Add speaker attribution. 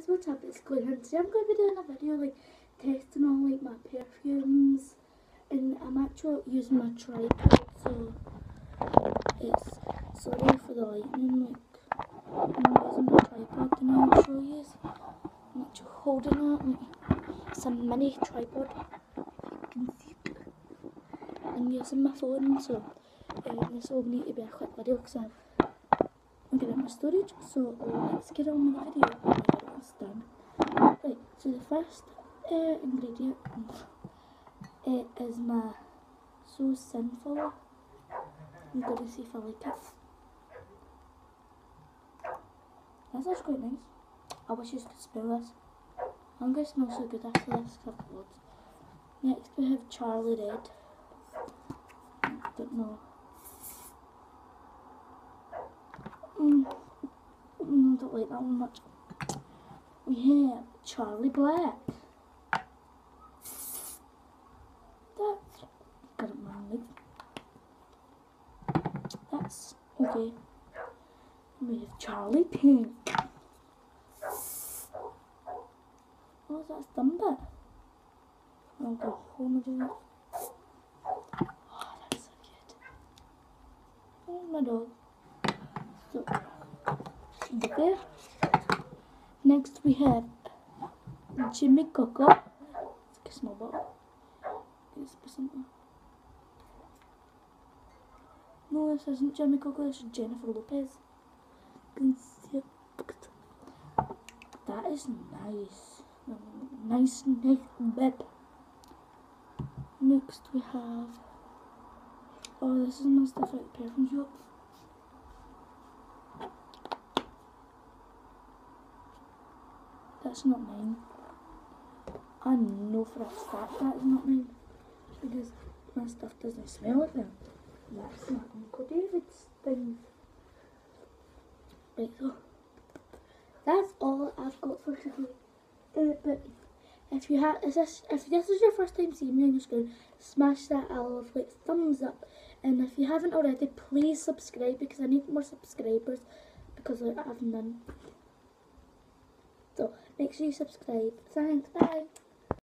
Speaker 1: guys, what's up? It's Chloe here. Today I'm going to be doing a video like testing all like my perfumes, and I'm actually using my tripod, so it's sorry for the lightning. Like I'm using my tripod and I'll show you. I'm actually holding it like it's a mini tripod. If you can see it. I'm using my phone, so this will need to be a quick video because I'm getting my storage. So let's get on with the video. It's done. Right, so the first ingredient is my So Sinful. I'm going to see if I like it. This is quite nice. I wish you could smell this. I'm going to smell so good after this because I've got loads. Next we have Charlie Red. I don't know. I don't like that one much. We have Charlie Black. That's got it man. That's okay. We have Charlie Pink. Oh, that's done bit. I'll go home and do it. Oh, that's so good. Oh, my dog. So, there. Next we have Jimmy Coco. It's like a small bottle. It's something. No, this isn't Jimmy Coco, this is Jennifer Lopez. You can see it. That is nice. Nice bit. Next we have. Oh, this is my stuff at the perfume shop. That's not mine. I know for a fact that's not mine because my stuff doesn't smell like that. That's my Uncle David's thing. Right, so that's all I've got for today. But if this is your first time seeing me on your screen, smash that like thumbs up. And if you haven't already, please subscribe because I need more subscribers because I have none. So make sure you subscribe. Thanks, bye.